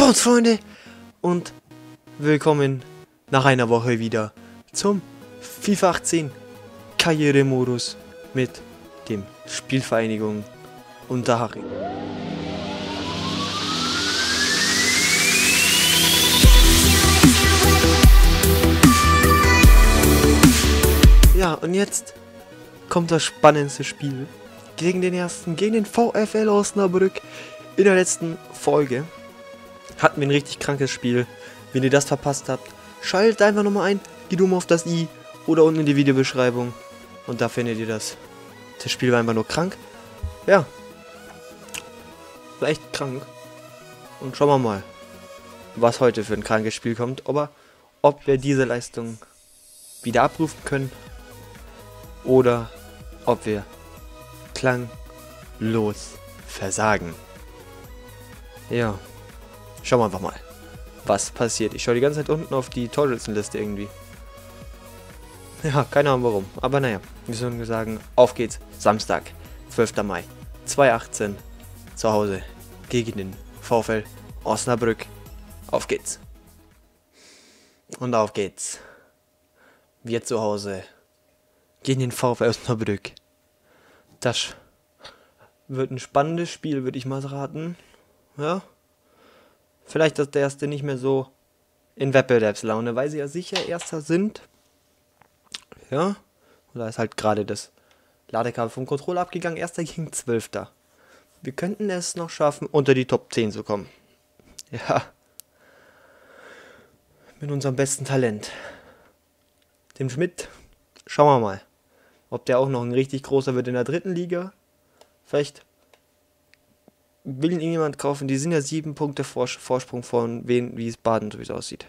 Servus Freunde und willkommen nach einer Woche wieder zum FIFA 18 Karrieremodus mit dem Spielvereinigung Unterhaching. Ja, und jetzt kommt das spannendste Spiel gegen den VfL Osnabrück. In der letzten Folge hatten wir ein richtig krankes Spiel. Wenn ihr das verpasst habt, schaltet einfach nochmal ein, geht oben auf das i oder unten in die Videobeschreibung und da findet ihr das. Das Spiel war einfach nur krank. Ja, war echt krank. Und schauen wir mal, was heute für ein krankes Spiel kommt, ob wir diese Leistung wieder abrufen können oder ob wir klanglos versagen. Ja, schauen wir einfach mal, was passiert. Ich schaue die ganze Zeit unten auf die Torschützenliste irgendwie. Ja, keine Ahnung warum. Aber naja, wir sollen sagen, auf geht's. Samstag, 12. Mai, 2018, zu Hause gegen den VfL Osnabrück. Auf geht's. Und auf geht's. Wir zu Hause gegen den VfL Osnabrück. Das wird ein spannendes Spiel, würde ich mal raten. Ja, vielleicht ist der erste nicht mehr so in Wettbewerbslaune, weil sie ja sicher Erster sind. Ja, und da ist halt gerade das Ladekabel vom Controller abgegangen. Erster gegen 12. Wir könnten es noch schaffen, unter die Top 10 zu kommen. Ja, mit unserem besten Talent, dem Schmidt. Schauen wir mal, ob der auch noch ein richtig großer wird in der dritten Liga. Vielleicht will ihn irgendjemand kaufen. Die sind ja 7 Punkte Vorsprung von Wiesbaden, so wie es aussieht.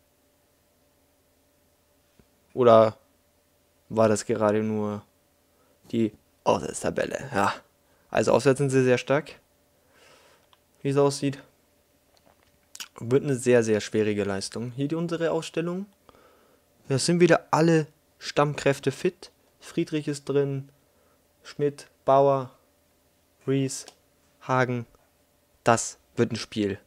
Oder war das gerade nur die Auswärtstabelle? Ja, also auswärts sind sie sehr stark, wie es aussieht. Wird eine sehr, sehr schwierige Leistung. Hier die unsere Ausstellung. Ja, sind wieder alle Stammkräfte fit. Friedrich ist drin, Schmidt, Bauer, Rees, Hagen. Das wird ein Spiel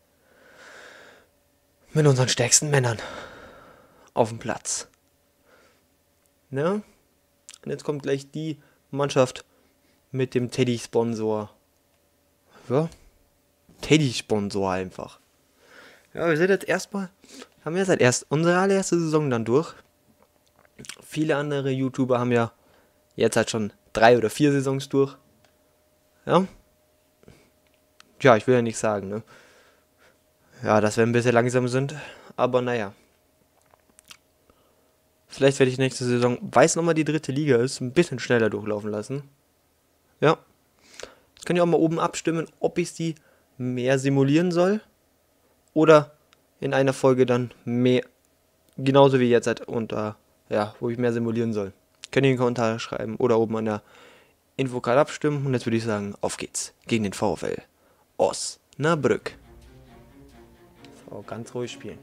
mit unseren stärksten Männern auf dem Platz. Ne? Und jetzt kommt gleich die Mannschaft mit dem Teddy-Sponsor. Ja? Teddy-Sponsor einfach. Ja, wir sind jetzt haben wir seit unsere allererste Saison dann durch. Viele andere YouTuber haben ja jetzt halt schon 3 oder 4 Saisons durch. Ja? Ja, ich will ja nicht sagen, ne? Ja, dass wir ein bisschen langsam sind, aber naja. Vielleicht werde ich nächste Saison, weil es nochmal die dritte Liga ist, ein bisschen schneller durchlaufen lassen. Ja. Jetzt könnt ihr auch mal oben abstimmen, ob ich die mehr simulieren soll oder in einer Folge dann mehr, genauso wie jetzt halt wo ich mehr simulieren soll. Könnt ihr in die Kommentare schreiben oder oben an der Infocard abstimmen und jetzt würde ich sagen, auf geht's gegen den VfL Osnabrück. So, ganz ruhig spielen.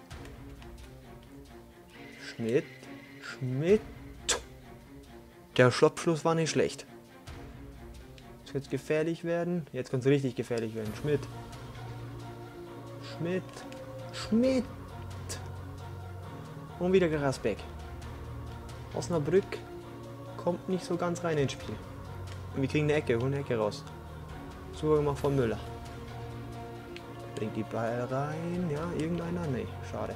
Schmidt. Der Schloppschluss war nicht schlecht. Jetzt wird es gefährlich werden. Jetzt kann es richtig gefährlich werden. Schmidt. Und wieder Gerasbeck. Osnabrück kommt nicht so ganz rein ins Spiel. Und wir kriegen holen eine Ecke raus. Super gemacht von Müller. Bringt die Ball rein. Ja, irgendeiner? Nee, schade.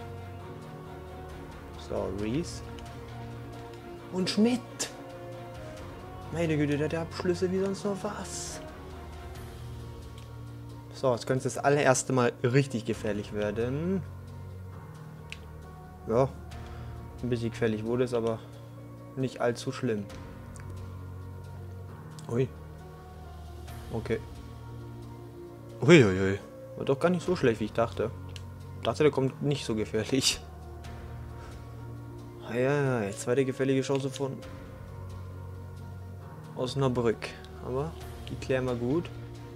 So, Rees. Und Schmidt. Meine Güte, der hat Abschlüsse wie sonst noch was. So, jetzt könnte es das allererste Mal richtig gefährlich werden. Ja, ein bisschen gefährlich wurde es, aber nicht allzu schlimm. Ui. Okay. Uiuiui. War doch gar nicht so schlecht, wie ich dachte. Ich dachte, der kommt nicht so gefährlich. Ja, zweite gefährliche Chance von Osnabrück. Aber die klären wir gut.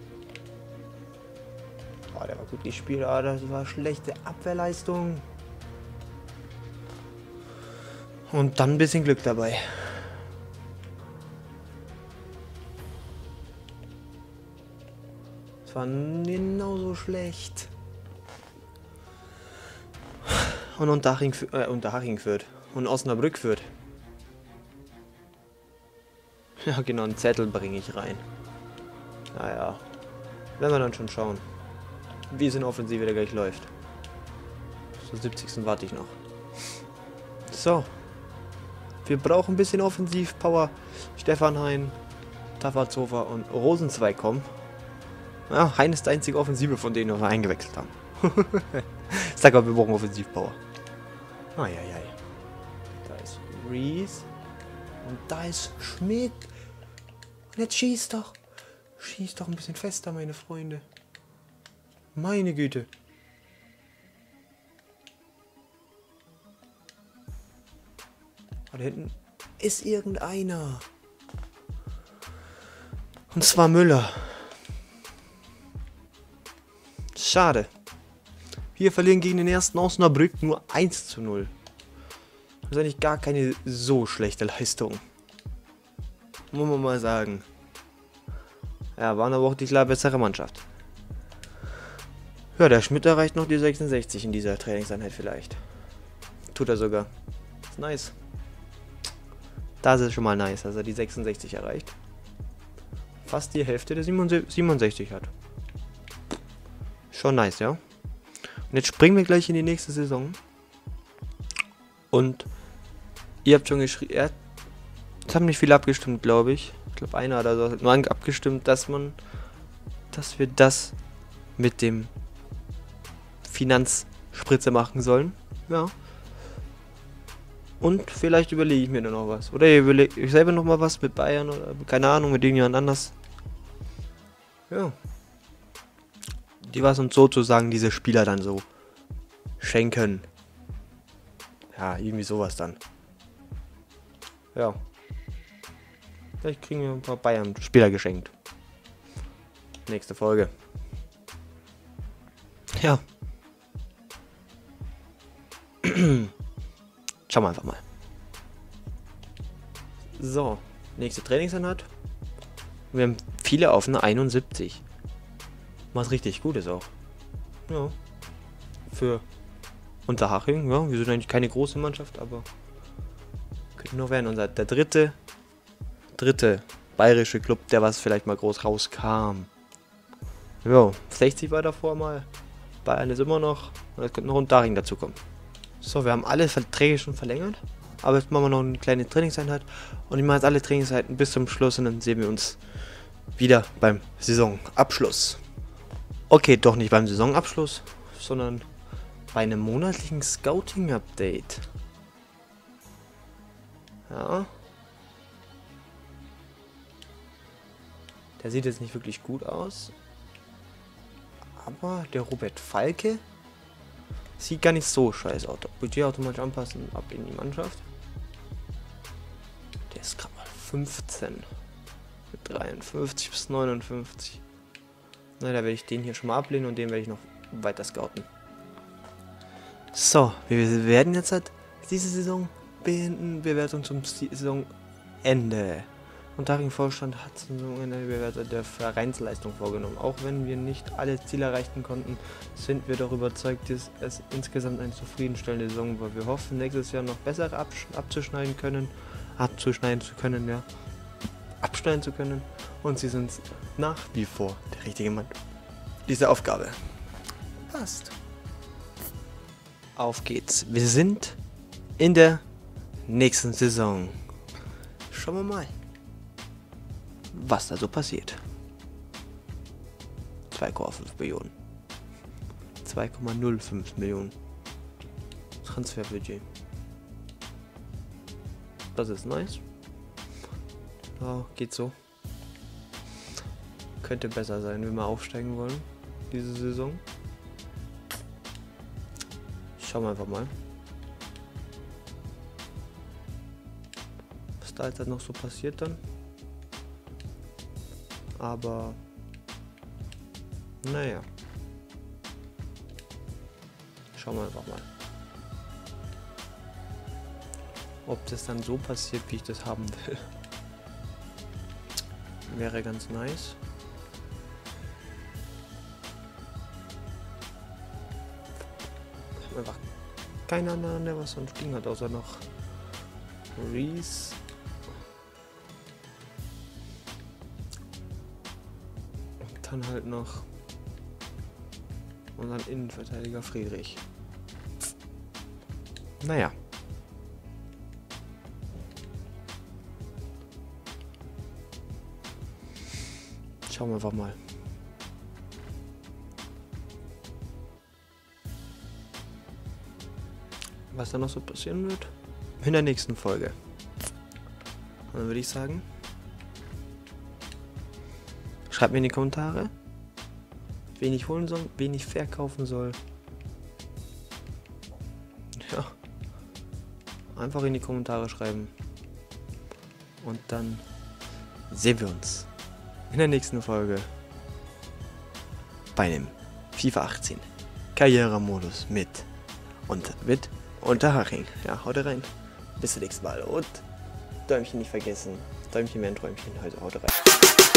Oh, der war gut gespielt. Ah, das war schlechte Abwehrleistung. Und dann ein bisschen Glück dabei. Es war genauso schlecht. Und Unterhaching führt. Und Osnabrück führt. Ja, genau, einen Zettel bringe ich rein. Naja. Werden wir dann schon schauen, wie es in Offensive wieder gleich läuft. Zur 70. warte ich noch. So. Wir brauchen ein bisschen Offensivpower. Stefan Hein, Tafazova und Rosenzweig kommen. Ja, Hein ist der einzige Offensive, von denen wir eingewechselt haben. Sag mal, wir brauchen Offensivpower. Eieiei. Da ist Reese. Und da ist Schmidt. Und jetzt schießt doch. Schießt doch ein bisschen fester, meine Freunde. Meine Güte. Da hinten ist irgendeiner. Und zwar Müller. Schade. Wir verlieren gegen den ersten Osnabrück nur 1:0. Das ist eigentlich gar keine so schlechte Leistung. Muss man mal sagen. Ja, waren aber auch die klar bessere Mannschaft. Ja, der Schmidt erreicht noch die 66 in dieser Trainingseinheit vielleicht. Tut er sogar. Ist nice. Das ist schon mal nice, dass er die 66 erreicht. Fast die Hälfte der 67 hat. Schon nice, ja. Und jetzt springen wir gleich in die nächste Saison. Und ihr habt schon geschrieben, es haben nicht viele abgestimmt, glaube ich. Ich glaube, einer oder so hat nur abgestimmt, dass wir das mit dem Finanzspritze machen sollen. Ja. Und vielleicht überlege ich mir dann noch was. Oder ihr überlegt euch selber noch mal was mit Bayern oder keine Ahnung, mit irgendjemand anders. Ja. Die was uns sozusagen diese Spieler dann so schenken. Ja, irgendwie sowas dann. Ja. Vielleicht kriegen wir ein paar Bayern-Spieler geschenkt. Nächste Folge. Ja. Schauen wir einfach mal. So, nächste Trainingseinheit. Wir haben viele auf eine 71. Was richtig gut ist auch. Ja. Für Unterhaching, ja. Wir sind eigentlich keine große Mannschaft, aber könnte noch werden. Der dritte bayerische Club, der was vielleicht mal groß rauskam. Ja, 60 war davor mal. Bayern ist immer noch. Und jetzt könnte noch Unterhaching dazu kommen. So, wir haben alle Verträge schon verlängert. Aber jetzt machen wir noch eine kleine Trainingseinheit. Und ich mache jetzt alle Trainingseinheiten bis zum Schluss. Und dann sehen wir uns wieder beim Saisonabschluss. Okay, doch nicht beim Saisonabschluss, sondern bei einem monatlichen Scouting-Update. Ja. Der sieht jetzt nicht wirklich gut aus. Aber der Robert Falke sieht gar nicht so scheiße aus. Budget automatisch anpassen, ab in die Mannschaft. Der ist gerade mal 15. Mit 53 bis 59. Na, da werde ich den hier schon mal ablehnen und den werde ich noch weiter scouten. So, wir werden jetzt halt diese Saison beenden. Bewertung zum Saisonende. Unterhaching-Vorstand hat zum Saisonende Bewertung der Vereinsleistung vorgenommen. Auch wenn wir nicht alle Ziele erreichen konnten, sind wir doch überzeugt, dass es insgesamt eine zufriedenstellende Saison war. Wir hoffen, nächstes Jahr noch besser abzuschneiden zu können. Und sie sind nach wie vor der richtige Mann. Diese Aufgabe. Passt. Auf geht's. Wir sind in der nächsten Saison. Schauen wir mal, was da so passiert. 2,5 Millionen. 2,05 Millionen. Transferbudget. Das ist nice. Ja, geht so. Könnte besser sein, wenn wir aufsteigen wollen. Diese Saison. Schauen wir einfach mal. Was da jetzt noch so passiert dann. Aber naja. Schauen wir einfach mal. Ob das dann so passiert, wie ich das haben will. Wäre ganz nice. Einfach keinen anderen, der was sonst Ding hat, außer noch Reese. Und dann halt noch unseren Innenverteidiger Friedrich. Naja. Schauen wir einfach mal. Was da noch so passieren wird in der nächsten Folge. Und dann würde ich sagen, schreibt mir in die Kommentare, wen ich holen soll, wen ich verkaufen soll. Ja, einfach in die Kommentare schreiben. Und dann sehen wir uns in der nächsten Folge bei dem FIFA 18 Karrieremodus mit Unterhaching. Ja, haut rein. Bis zum nächsten Mal und Däumchen nicht vergessen. Däumchen mehr ein Träumchen. Also haut rein.